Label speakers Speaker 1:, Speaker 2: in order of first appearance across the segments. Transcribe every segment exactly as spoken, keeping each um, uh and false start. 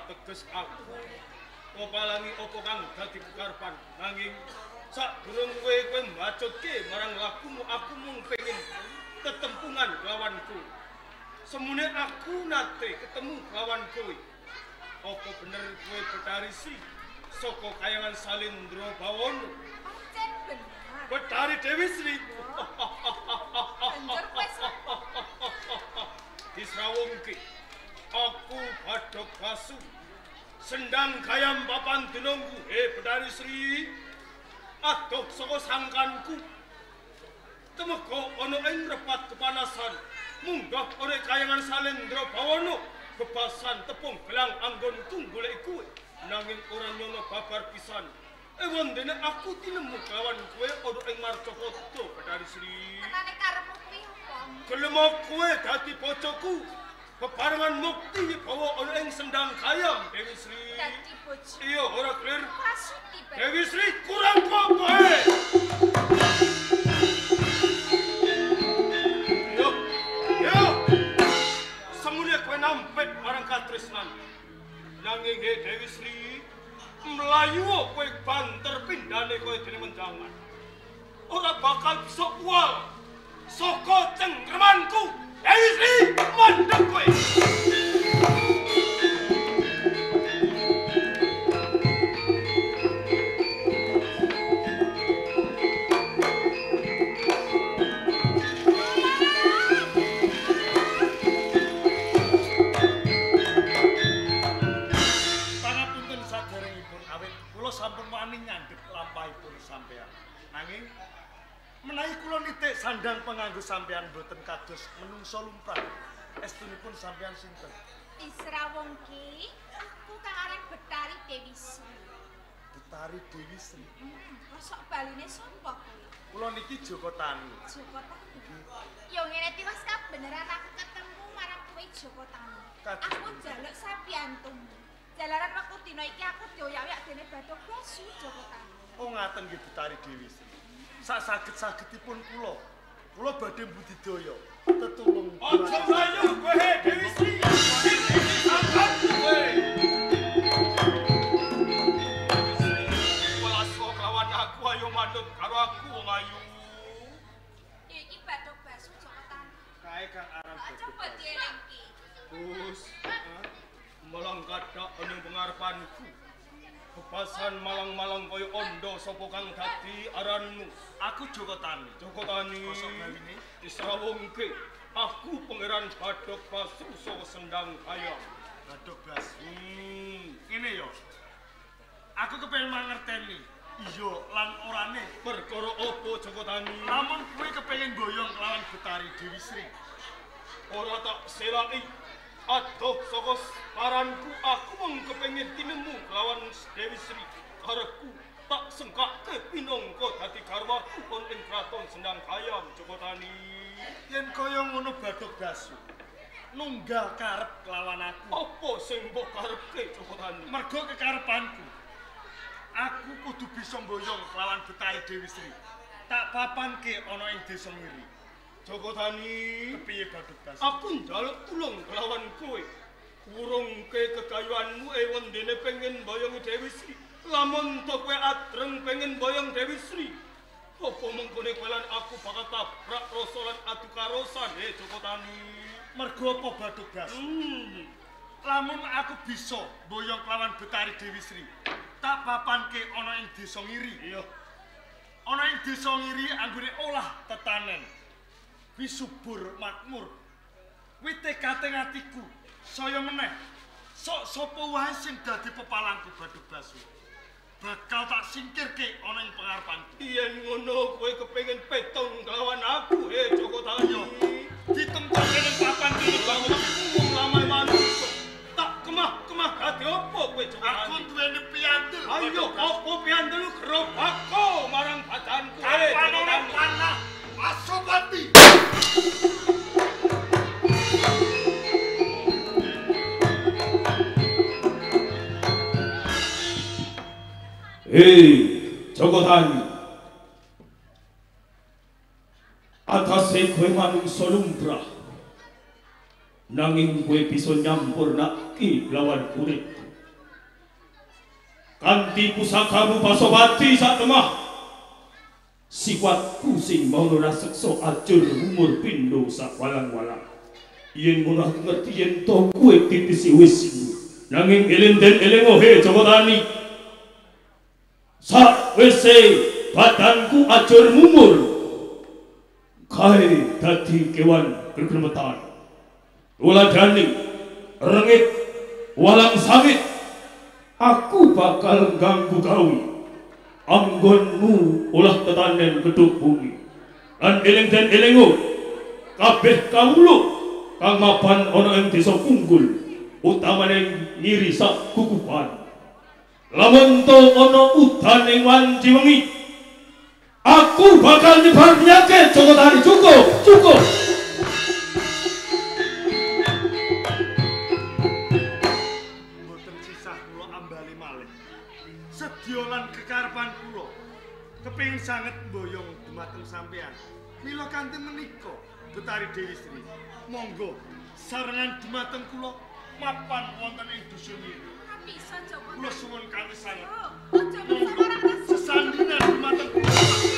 Speaker 1: ateges aku. Opalangi opo kang dadi kekarepan nanging sadurung kowe kowe mbacutke marang lakumu aku mung pengin tetempungan lawanku. Semune aku nate ketemu lawan kowe. Apa bener kowe Betari Sri saka kayangan Salendra Bawana?
Speaker 2: Pancen bener.
Speaker 1: Betari Dewi Sri.
Speaker 2: Banjur kowe
Speaker 1: disrawungke aku Badhok Basu sendang gayam papan dinungku he Betari Sri adoh saka sangkanku temeka ana ing repat kepanasan munggah ora kayangan Salendra Bawana bebasan tepung gelang anggonku golek kowe nanging ora nyono babar pisan ewon dene aku tinemu lawan kowe ana ing Marcakota Betari Sri
Speaker 2: tenane karepmu kuwi apa?
Speaker 1: gelem kowe dadi bojoku bebarengan mukti bahwa ana ing sendang gayam Dewi Sri
Speaker 2: Dadi bojo.
Speaker 1: iya ora clear
Speaker 2: Prasuti Pak.
Speaker 1: Dewi Sri kurang apa eh yo yo semune kowe nampek marang katresnan nanging he Dewi Sri mlayu kowe banter pindhane kowe dene menjangan ora bakal bisa uwal saka cengkremanku Dewi Sri mandeg kowe
Speaker 3: sampun wani nyandhek lampahipun sampeyan. Nanging menawi kula nitik sandang penganggo sampeyan boten kados menungsa lumrah. Estunipun sampeyan sinten?
Speaker 2: Israwungke aku kang aran Betari Dewi Sri.
Speaker 3: Betari Dewi Sri.
Speaker 2: Hmm, mosok baline sapa kowe?
Speaker 3: Kula niki Joko Tani.
Speaker 2: Joko Tani. Yo ngene iki wis beneran aku ketemu marang kowe Joko Tani. Aku njaluk sapiantum. Jalaran wektu dina iki aku dioyak-oyak dene Badhok Basu Joko Tani.
Speaker 3: Oh ngaten nggih Betari Dewi Sri. Sak saged-sagedipun kula. Kula badhe budidaya tetulung.
Speaker 1: Aja mlayu kowe Dewi Sri. Angkat kowe. Welas kok lawan aku ayo manut karo aku wong ayu.
Speaker 2: Iki Badhok Basu Joko Tani.
Speaker 3: Kae kang aran Badhok.
Speaker 2: Coba dielingke.
Speaker 1: Gus, malang kadak ana pengarepanku. Bebasan malang-malang kaya ondo sapa kang dadi aranmu?
Speaker 3: Aku Joko Tani.
Speaker 1: Joko Tani.
Speaker 3: Kosok baline
Speaker 1: disrawungke. Aku pangeran Badhok Basu saka sendang gayam.
Speaker 3: Badhok Basu.
Speaker 1: Hmm,
Speaker 3: Ngene yo. Aku kepengin mangerteni. Iya lan orane.
Speaker 1: perkara apa Joko Tani?
Speaker 3: Lamun kowe kepengin boyong kelawan Betari Dewi Sri.
Speaker 1: Ora tak selaki. Adoh saka paranku aku mung kepengin tinemu lawan Dewi Sri. Kareku tak sengkake pinangka dadi garwaku kon ing kraton Sendang Gayam Joko Tani.
Speaker 3: Yen kaya ngono Badhok Basu. Nunggal karep kelawan aku.
Speaker 1: Apa sing mbok karepke Joko Tani?
Speaker 3: Mergo kekarepanku. Aku kudu bisa mboyong kelawan Betari Dewi Sri. Tak papanke ana ing desa Ngiri.
Speaker 1: Joko Tani,
Speaker 3: Kepiye Badhok Basu?
Speaker 1: aku njaluk tulung kelawan kowe. Urungke kegayuanmu ewon dene pengen mboyongi Dewi Sri. Lamun to kowe adreng pengen mboyong Dewi Sri. Apa mengkone kowe lan aku bakal tabrak rasa lan adu karosan he Joko Tani.
Speaker 3: Mergo apa Badhok Basu?
Speaker 1: Hmm.
Speaker 3: Lamun aku bisa mboyong kelawan Betari Dewi Sri, tak papanke ana ing desa Ngiri.
Speaker 1: Iya.
Speaker 3: Ana ing desa Ngiri anggone olah tetanen. Wis subur makmur. Wite kating atiku saya meneh. Sok sapa wae sing dadi pepalangku Badhok Basu. Bakal tak singkirke ana ing pengarepanku.
Speaker 1: Yen ngono kowe kepengin petong kelawan aku he Joko Tani.
Speaker 3: Ditempatke ning papan kene
Speaker 1: Bangun umum lamai manungsa. Tak kemah-kemah dadi apa kowe Joko Tani?
Speaker 3: aku duweni piyantul.
Speaker 1: Ayo apa piandel gerobakku marang badanku he
Speaker 3: Kapan
Speaker 1: Joko
Speaker 3: ora
Speaker 1: Tani.
Speaker 3: panah Pasopati.
Speaker 1: Hei Joko Tani. Atase kowe manungsa lumrah. Nanging kowe bisa nyampurnake lawan uripku. kanthi pusakamu Pasopati sak temah siwatku sing mau raseksa ajur umur pindho sak walang-walang yen munah ngerti yen to kowe titisi wis nanging eling den eling he Joko Tani sak wise badanku ajur mumur kae dadi kewan gegremetan uladani rengit walang sawit aku bakal ganggu gawe anggonmu ulah tetanen geduk bumi lan eling den elingo kabeh kawula kang mapan ana ing desa Kunggul utamane ngiri sak kukupan lamun to ana udan ing wanci wengi aku bakal nyebar penyakit Joko Tani cukup cukup
Speaker 3: mboten sisah kula ambali malih sedya lan kekarepan kula kepengin sanget mboyong dumateng sampeyan mila kanthi menika Betari Dewi Sri monggo sarengan dumateng kula mapan wonten ing dusun iki
Speaker 2: bisa Joko
Speaker 3: kula suwun kanthi sanget
Speaker 2: aja mengarang
Speaker 3: sesandingan dumateng kula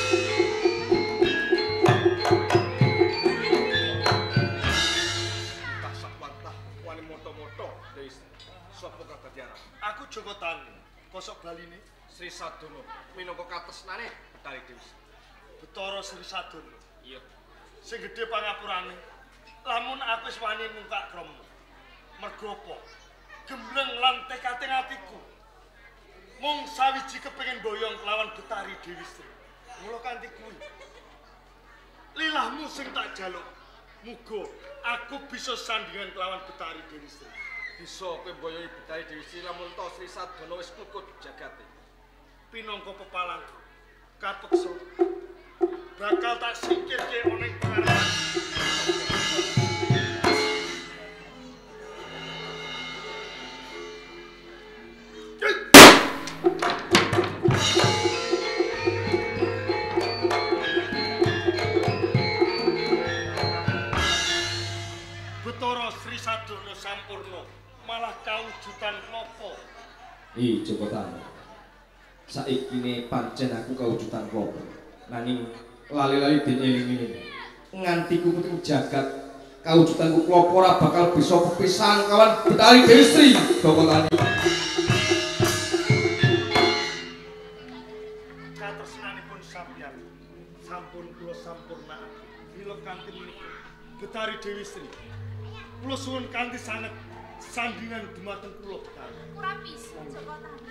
Speaker 3: tak sakwantah wani moto-moto Dewi Sri sapa kadadiara aku Joko Tani kosok baline Sri Sadono minangka katresnane Betari Dewi Sri Betara Sri Sadono iya sing gedhe pangapurane lamun aku wis wani ngungkak kromo mergo apa gembleng lan tekate atiku mung sawiji kepengin boyong kelawan Betari Dewi Sri mula kanthi kuwi lilahmu sing tak jaluk muga aku bisa sandingan kelawan Betari Dewi Sri bisa kowe boyongi Betari Dewi Sri lamun to Sri Sadono wis kukut jagate pinangka pepalangku kapeksa bakal tak singkirke ana ing pengarepan Betara Sri Sadono sampurna malah kawujudan klapa.
Speaker 4: Ih Joko Tani saikine pancen aku kawujudan klapa nanging lali-lali den eling-eling nganti kukuting jagat kawujudanku klapa ora bakal bisa kepisahan kawan Betari Dewi Sri Joko Tani
Speaker 3: katresnanipun sampeyan sampun kula sampurnakaken mila kanthi menika Betari Dewi Sri kula suwun kanthi sanget sandingan dumateng kula Betari
Speaker 2: ora bisa Joko Tani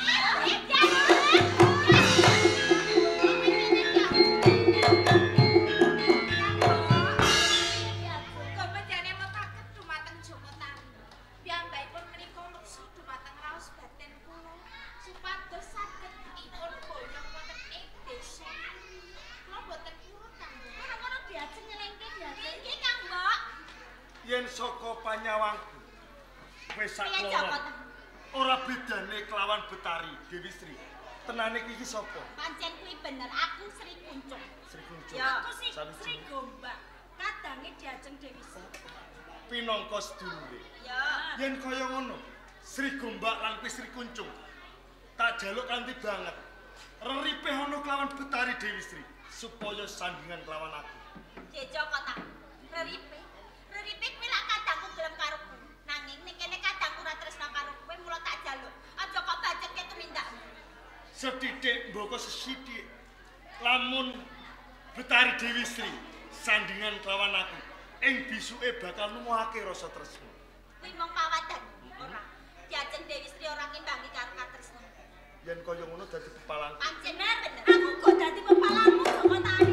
Speaker 3: yen saka panyawangku wis sak loro ora bedane kelawan Betari Dewi Sri tenane iki sapa
Speaker 2: pancen kuwi bener aku Sri Kuncung
Speaker 3: Sri Kuncung
Speaker 2: ya aku sih Sri Gombak kadange diajeng Dewi Sri
Speaker 3: pinangka sedulure
Speaker 2: ya
Speaker 3: yen kaya ngono Sri Gombak lan Sri Kuncung tak jaluk kanthi banget reripih ana kelawan Betari Dewi Sri supaya sandingan kelawan aku
Speaker 2: Joko Tani reripih reripih kuwi lak kadangku gelem karo ku nanging nek kene kadangku ora tresna karo kowe mula tak jaluk aja kok bacetke tumindakmu
Speaker 3: sethithik mboko sesithik lamun Betari Dewi Sri sandingan kelawan aku ing bisuke bakal nuwuhake rasa tresna
Speaker 2: kuwi mung pawadan ora diajeng Dewi Sri ora ngimbangi karo katresna
Speaker 3: yen kaya ngono dadi pepalang
Speaker 2: pancen bener aku kok dadi pepalangmu Joko Tani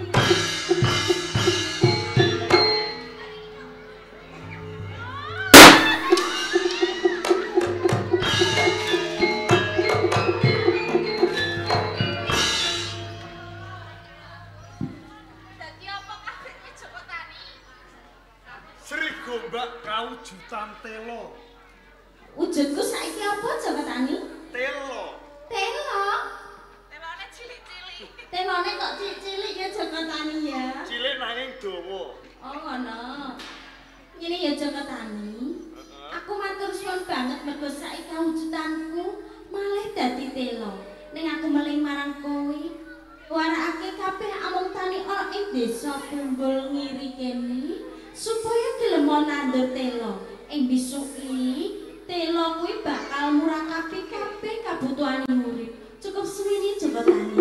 Speaker 3: kawujudan telo.
Speaker 5: Wujudku saiki apa Joko Tani?
Speaker 3: Telo.
Speaker 5: Telo.
Speaker 2: Telone cilik-cilik.
Speaker 5: Telone kok cilik-cilik ya Joko Tani ya.
Speaker 3: Cilik nanging dawa.
Speaker 5: Oh ngono. Ngene ya Joko Tani. Aku matur suwun banget mergo saiki kawujudanku malah dadi telo. Ning aku meling marang kowe. Warakake kabeh amung tani ana ing desa kumpul ngiri kene supaya gelem nandur telo. Ing besok iki telo kuwi bakal murakapi kabeh kabutuhane urip. Cukup suwini Joko Tani.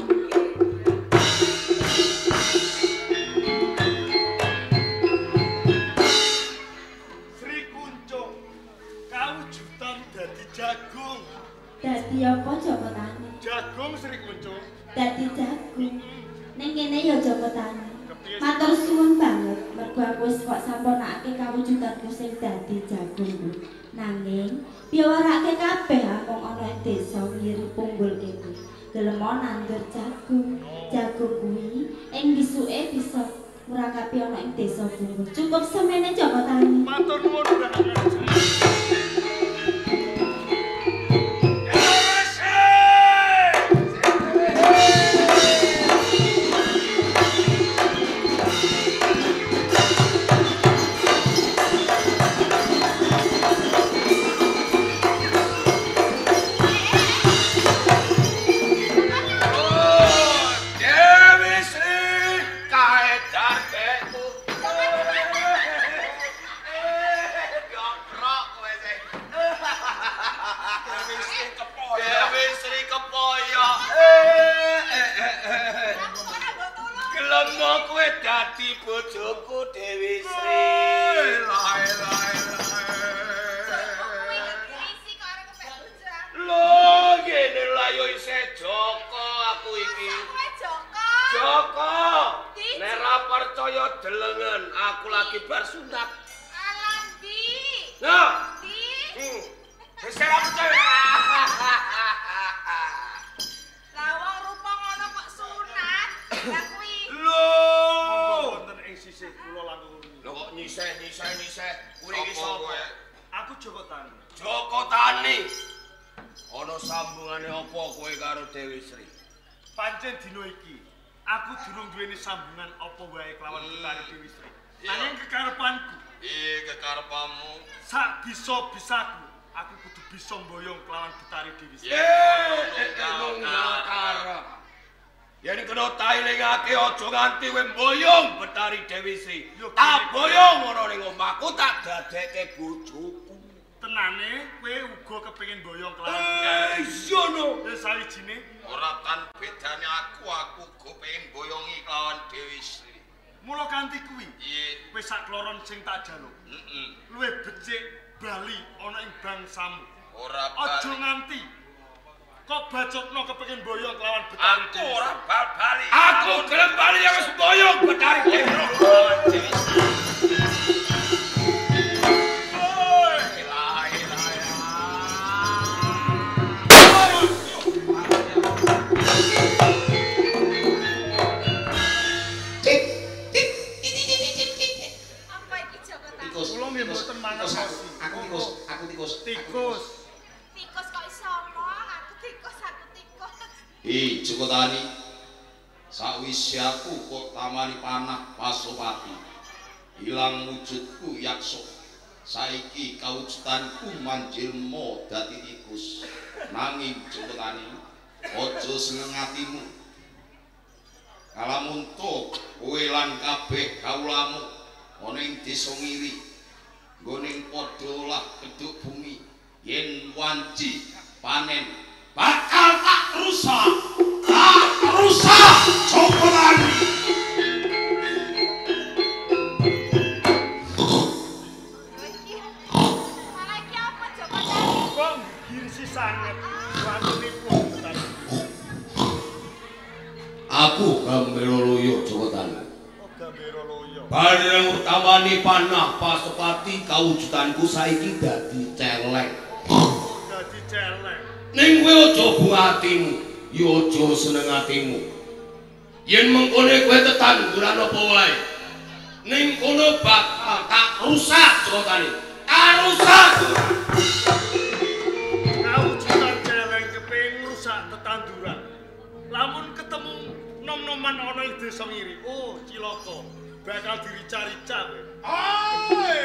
Speaker 3: Sri Kuncung, kawujudan dadi jagung.
Speaker 5: Dadi apa Joko Tani?
Speaker 3: Jagung Sri Kuncung.
Speaker 5: Dadi jagung. Ning kene ya Joko Tani. Matur suwun banget mergo aku wis kok sampunake kawujudanku sing dadi jagung. Nanging piyawarake kabeh amung ana ing desa ngiri punggul kene. Gelem nandur jagung. Jagung kuwi ing bisuke bisa murakapi ana ing desa punggul. Cukup semene Joko Tani.
Speaker 3: Matur nuwun banget. Pancen dina iki aku durung duweni sambungan apa wae kelawan Betari Dewi Sri. Nanging kekarepanku,
Speaker 6: iya kekarepanmu,
Speaker 3: sak bisa-bisaku aku kudu bisa mboyong kelawan Betari Dewi Sri.
Speaker 6: Nunggal karep. Yen kena tailingake aja nganti kowe mboyong Betari Dewi Sri. Tak boyong ana ning omahku tak dadekke bojoku.
Speaker 3: Tenane kowe uga kepengin mboyong kelawan Betari.
Speaker 6: Iya no.
Speaker 3: Wis sawijine
Speaker 6: ora tan bedane aku aku go pengen boyongi kelawan Dewi Sri.
Speaker 3: Mula kanthi kuwi,
Speaker 6: iya,
Speaker 3: wis sak kloron sing tak jaluk.
Speaker 6: Heeh.
Speaker 3: Luwih becik bali ana ing bangsamu.
Speaker 6: Ora
Speaker 3: aja nganti kok bacotno kepengin boyong kelawan Betari Dewi.
Speaker 6: Aku ora bal-bali. Aku gelem bali yang wis boyong Betari Dewi.
Speaker 3: Tikus.
Speaker 2: Tikus kok iso omong, aku tikus, aku tikus.
Speaker 6: Ih, Joko Tani. Sawise aku kok tamani panah Pasopati. Hilang wujudku yakso. Saiki kawujudanku manjilma dadi tikus. Nanging Joko Tani, aja seneng atimu. Kalamun to kowe lan kabeh kawulamu ana ing desa ngiri. Nggoning padha lah keduk bumi yen wanci panen bakal tak rusak tak rusak Joko Tani.
Speaker 2: Malah iki apa Joko Tani?
Speaker 3: Kok girisi sanget wantunipun tadi.
Speaker 6: Aku Gambira Loyo Joko Tani.
Speaker 3: Oh Gambira Loyo.
Speaker 6: Bareng utamani panah Pasopati kawujudanku saiki dadi celeng.
Speaker 3: Dadi celeng.
Speaker 6: Ning kowe aja bung atimu, ya aja seneng atimu. Yen mengkone kowe tetanduran apa wae, ning kono bakal tak rusak Joko Tani. Tak rusak.
Speaker 3: Kawujudan celeng kepengin rusak tetanduran. Lamun ketemu nom-noman ana ing desa ngiri, oh cilaka, bakal dirica-rica kowe. Oi!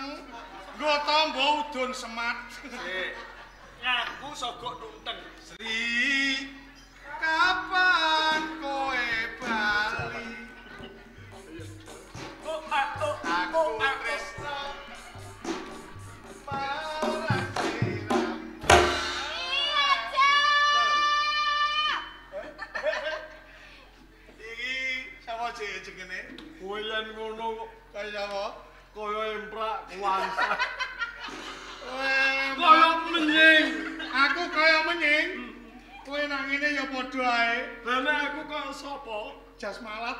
Speaker 3: Nggo tombo udun semat.
Speaker 1: Sik. Ngaku sogok tunteng.
Speaker 3: Sri, kapan kowe bali?
Speaker 1: Oh, ah, oh,
Speaker 3: Aku
Speaker 1: oh, ah,
Speaker 3: tresno marang sliramu. Iki sapa jenenge?
Speaker 1: kowe yen ngono kok
Speaker 3: Kaya sapa?
Speaker 1: kaya emprak kuwasa.
Speaker 3: Kowe
Speaker 1: Kaya menying.
Speaker 3: Aku kaya menying. Kowe nang ngene ya padha ae.
Speaker 1: Dene aku kaya sapa?
Speaker 3: Jas malat.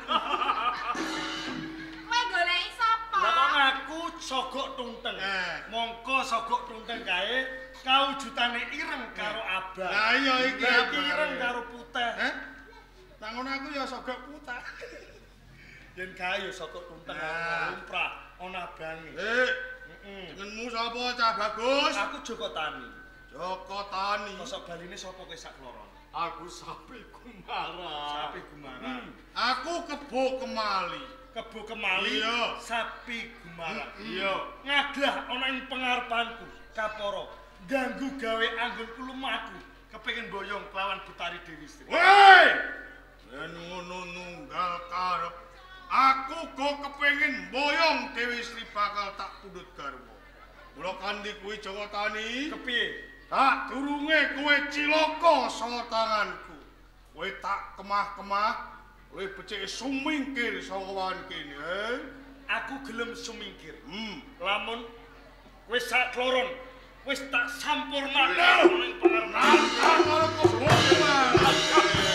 Speaker 2: Kowe goleki sapa?
Speaker 1: Lah kok ngaku sogok tunteng.
Speaker 3: Eh.
Speaker 1: Mongko sogok tunteng kae kaujutane ireng karo abang.
Speaker 3: Lah iya iki
Speaker 1: Lah iki
Speaker 3: abang.
Speaker 1: ireng karo putih.
Speaker 3: Heh? Nang ngono aku ya sogok putih.
Speaker 1: Yen gawe ya sogok tunteng
Speaker 3: Nah.
Speaker 1: lumrah ana abange.
Speaker 3: Eh,
Speaker 1: Heeh.
Speaker 3: jenengmu sapa Cah Bagus?
Speaker 1: Aku Joko Tani.
Speaker 3: Joko Tani.
Speaker 1: Kosok baline sapa kowe sak kloron?
Speaker 3: Aku sapi Gumara.
Speaker 1: Sapi Gumara.
Speaker 3: Aku kebo kemali.
Speaker 1: Kebo Kemali.
Speaker 3: Iya.
Speaker 1: Sapi Gumara.
Speaker 3: Iya.
Speaker 1: Ngaglah ana ing pengarepanku, Kaporo. Ganggu gawe anggonku lumaku. Kepengin boyong kelawan Betari Dewi Sri.
Speaker 3: Woi! Yen ngono nunggal karep. Aku go kepengin boyong Dewi Sri bakal tak pundhut garwa. Mula kandi kuwi Joko Tani.
Speaker 1: Kepiye?
Speaker 3: Tak durunge kowe cilaka saka tanganku. Kowe tak kemah-kemah, kowe becike sumingkir saka wan kene, eh?
Speaker 1: Aku gelem sumingkir.
Speaker 3: Hmm.
Speaker 1: Lamun wis sak kloron, wis tak sampurna
Speaker 3: Lho.
Speaker 1: ning pengarepan.
Speaker 3: Nantang karo kowe.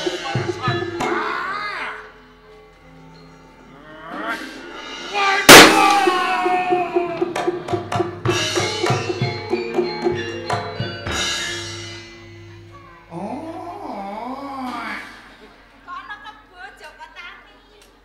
Speaker 2: Kok ana kebo Joko Tani?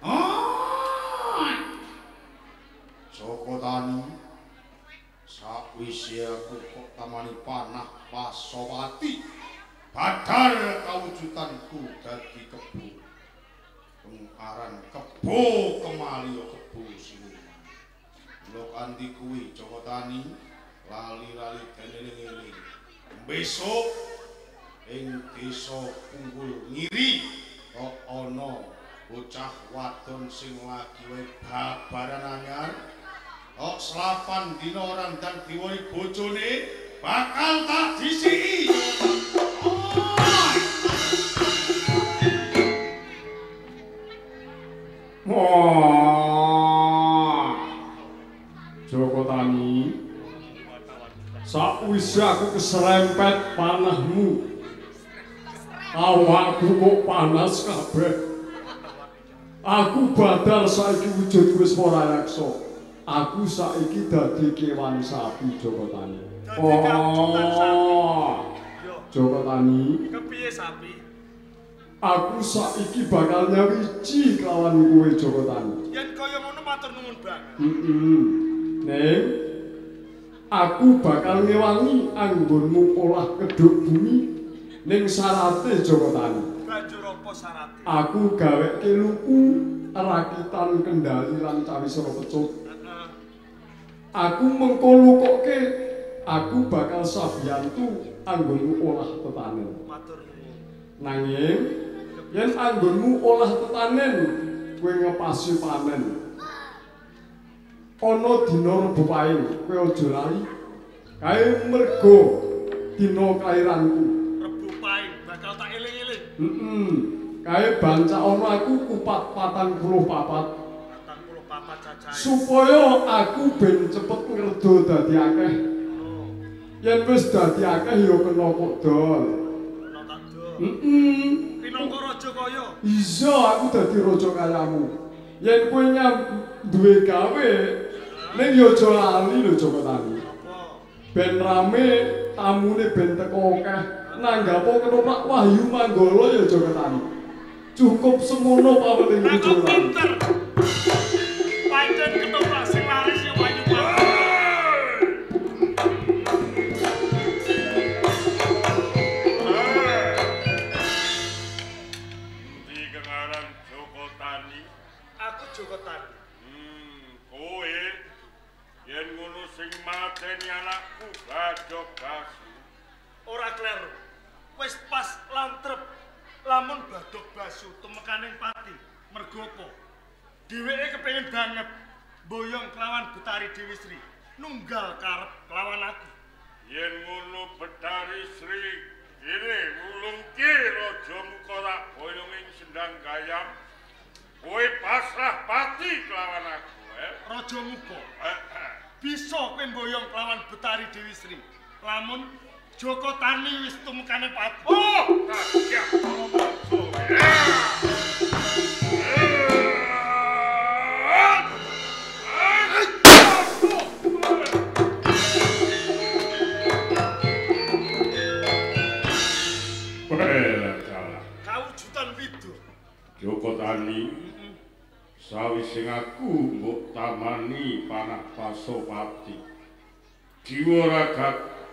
Speaker 6: Joko Tani, sakwise aku kok tamani panah Pasowati, badal kawujutanku dadi kebo. Aran kebo kemali ya kebo siluman. Mula kanthi kuwi Joko Tani lali-lali dening-eling. Besok ing desa Punggul Ngiri kok ana bocah wadon sing lagi wae babaran anyar. Kok selapan dina orang dan diwoni bojone bakal tak disiki.
Speaker 7: Wah, Joko Tani, sakwise aku keserempet panahmu, awakku kok panas kabeh. Aku badal saiki wujud wis ora yaksa. Aku saiki dadi kewan sapi, Joko Tani. Oh, Joko Tani.
Speaker 1: Kepiye sapi?
Speaker 7: Aku saiki bakal nyawiji kelawan kowe Joko Tani.
Speaker 1: Yen kaya ngono matur nuwun banget.
Speaker 7: Heeh. Neng, aku bakal ngewangi anggonmu olah kedhuk bumi ning sarate Joko Tani.
Speaker 1: Banjur apa syarate?
Speaker 7: Aku gaweke luku rakitan kendali lan cawisara pecut.
Speaker 1: Heeh.
Speaker 7: Aku mengko lukoke, aku bakal sabiyantu anggonmu olah tetanen.
Speaker 1: Matur nuwun.
Speaker 7: Nanging yen anggonmu olah tetanen kowe ngepasi panen. Ana dina Rebo Pahing kowe aja lali. Kae mergo dina kelairanku.
Speaker 1: Rebo Pahing bakal tak eling-eling.
Speaker 7: Heeh. Kae banca ana aku kupat patang puluh papat.
Speaker 1: patang puluh papat cacahe.
Speaker 7: Supaya aku ben cepet ngerdo dadi akeh.
Speaker 1: Oh,
Speaker 7: Yen wis dadi akeh ya kena kok dol.
Speaker 1: ana tak do.
Speaker 7: Heeh.
Speaker 1: Pinangka raja kaya.
Speaker 7: Iya, aku dadi raja kayamu. Yen kowe nyam duwe gawe, ning ya aja lali lho Joko Tani.
Speaker 1: Apa?
Speaker 7: Ben rame, tamune ben teko akeh. Nanggapo ketoprak Wahyu Manggala ya Joko Tani. Cukup semono pawening
Speaker 1: Aku
Speaker 7: Joko Tani.
Speaker 1: pinter. Pancen ketoprak sing laris ya Wahyu Manggala.
Speaker 3: Di kengaran Joko Tani.
Speaker 1: Aku Joko Tani.
Speaker 3: Hmm, kowe yen ngono sing sing mateni anakku Badok Basu. Ora kleru. Wis pas lantrep lamun Badok Basu tumekaning pati. Mergo apa? Dheweke kepengin banget boyong kelawan Betari Dewi Sri. Nunggal karep kelawan aku. Yen ngono Betari Sri, kene mulungke Raja Muka tak boyong ing Sendang Gayam. Kowe pasrah pati kelawan aku, eh? Raja Muka. Bisa kowe boyong kelawan Betari Dewi Sri. Lamun Joko Tani wis tumekane pati. Oh, kagiat karo mangsa. Kawujutan Wido. Joko Tani, sawise aku mbok tamani panah Pasopati. Jiwa ragat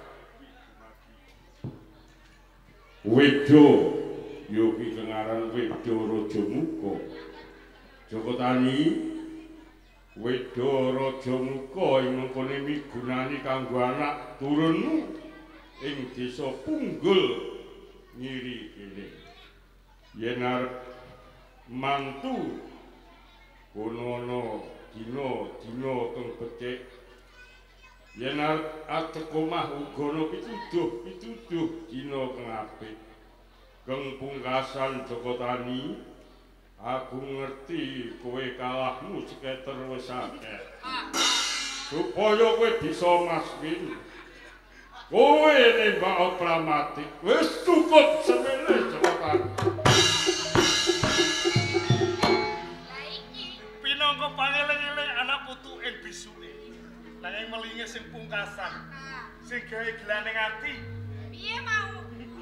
Speaker 3: Wido, yogi kengaran Wido Raja Muka. Joko Tani, Wido Raja Muka ing mengkone migunani kanggo anak turunmu ing desa Punggul Ngiri kene. Yen arep mantu kono ana dina-dina kang becik. Yen arep omah uga ana pituduh-pituduh dina kang apik. Kang pungkasan Joko Tani, aku ngerti kowe kalahmu seketer wis akeh. Supaya kowe bisa maswin. Kowe nembak opramatik wis cukup semene Joko Tani.
Speaker 2: Lah iki
Speaker 3: pinangka pangeling-eling anak putu ing bisuke. Nanging melinge sing pungkasan. Sing gawe gelaning ati.
Speaker 2: piye mau?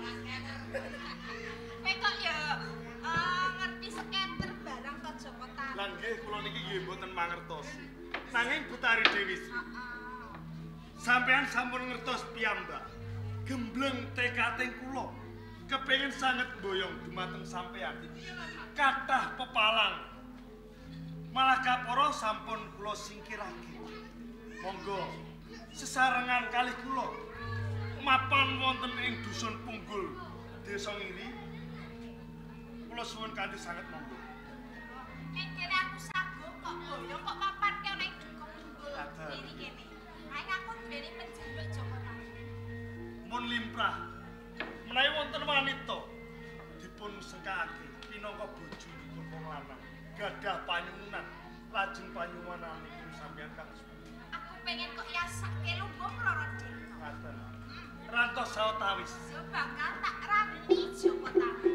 Speaker 2: Kowe kok ya eh, ngerti seketer barang to Joko Tani.
Speaker 3: Lah nggih kula niki nggih mboten mangertosi. Nanging Betari Dewi Sri. Sampeyan sampun ngertos piyambak. Gembleng tekating kula kepengin sanget boyong dumateng sampeyan. Kathah pepalang. Malah kaporo sampun kula singkirake. Monggo sesarengan kalih kula mapan wonten ing dusun Punggul, Desa Ngiri. Kula suwun kanthi sanget monggo.
Speaker 2: Ning kene aku saguh kok boyong kok paparke ana ing Dukuh Punggul Ngiri kene. Aing aku duweni penjaluk Joko Tani.
Speaker 3: Mun limprah menawi wonten wanita dipun sekake pinangka bojone wong lanang gadah panyuwunan lajeng panyuwunanipun sampeyan kang
Speaker 2: Aku pengen kok yasake lumbung Roro Deno.
Speaker 3: ngaten rantos sawetawis
Speaker 2: So bakal tak rapi Joko Tani.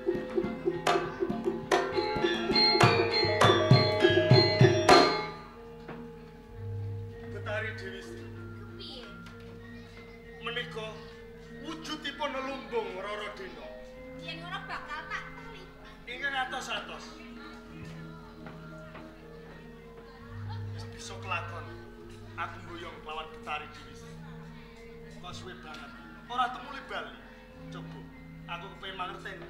Speaker 3: Betari Dewi Sri
Speaker 2: Piye?
Speaker 3: menika wujudipun lumbung Roro Deno
Speaker 2: Yen ngono bakal tak tali.
Speaker 3: ingkang atos-atos wis bisa kelakon aku mboyong kelawan Betari Dewi Sri kok suwe banget ora temuli bali coba aku kepengin mangerteni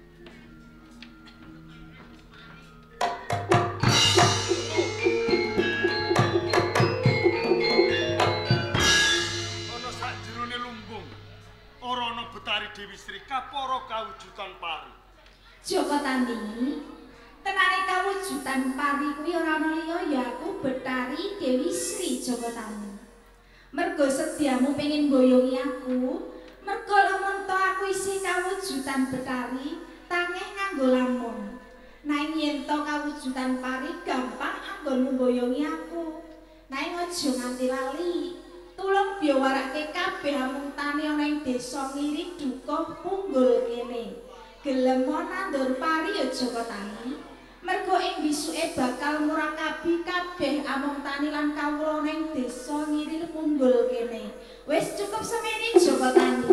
Speaker 3: ana sakjerone lumbung ora ana Betari Dewi Sri kapara kawujudan pari.
Speaker 5: Joko Tani, tenane kawujudan pari kuwi ora ana liya ya aku Betari Dewi Sri Joko Tani. Mergo sediamu pengen boyongi aku, mergo lamun to aku isih kawujudan Betari, tangeh nganggo lamun. Nanging yen to kawujudan pari gampang anggonmu boyongi aku. Nanging aja nganti lali. Tulung biawarake kabeh amung tani ana ing desa Ngiri Dukuh Punggul kene. Gelem nandur pari ya Joko Tani. Mergo ing bisuke bakal murakabi kabeh amung tani lan kawula ning desa Ngiri Punggul kene. Wis cukup semene Joko Tani.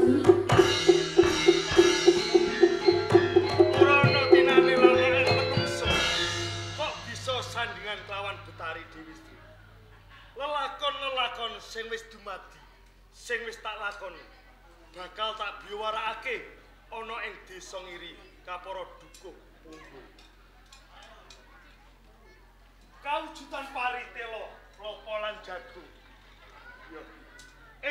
Speaker 3: Ora ana tinane lanang menungso. Kok bisa sandingan kelawan Betari Dewi Sri. Lelakon-lelakon sing wis dumadi, sing wis tak lakoni, bakal tak biwarakake ana ing desa Ngiri kapara Dukuh Punggul. Kawujudan pari telo, lopo lan jagung. Ya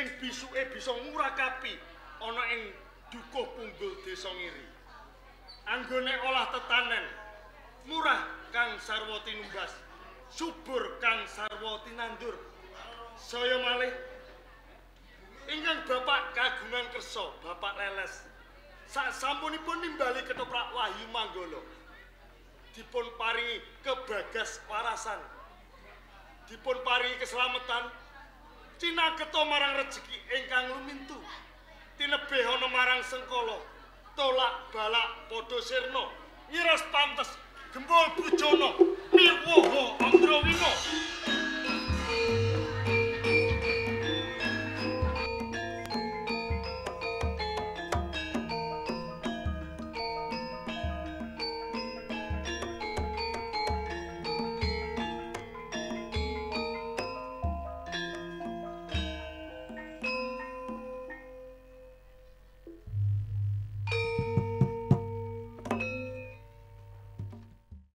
Speaker 3: sing bisuke bisa ngurakapi ana ing dukuh punggul desa ngiri. Anggone olah tetanen murah kang sarwa tinumbas, subur kang sarwa tinandur. Saya malih ingkang Bapak kagungan kersa, Bapak Leles. Sak sampunipun nimbali ketoprak Wahyu Manggala dipun paringi kebagas warasan, dipun paringi keselamatan, cinaketa marang rejeki ingkang lumintu, tinebih ana marang sengkala, tolak balak padha sirna, nyiras pantes, gembul bujana, miwoho Andrawina.